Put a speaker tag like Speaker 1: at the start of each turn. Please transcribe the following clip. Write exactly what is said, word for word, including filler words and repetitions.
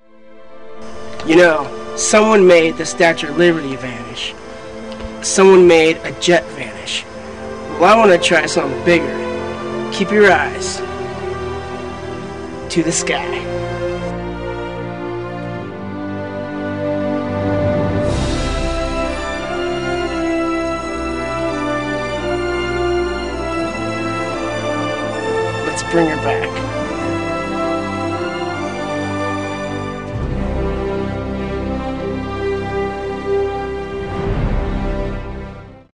Speaker 1: You know, someone made the Statue of Liberty vanish. Someone made a jet vanish. Well, I want to try something bigger. Keep your eyes to the sky. Let's bring her back.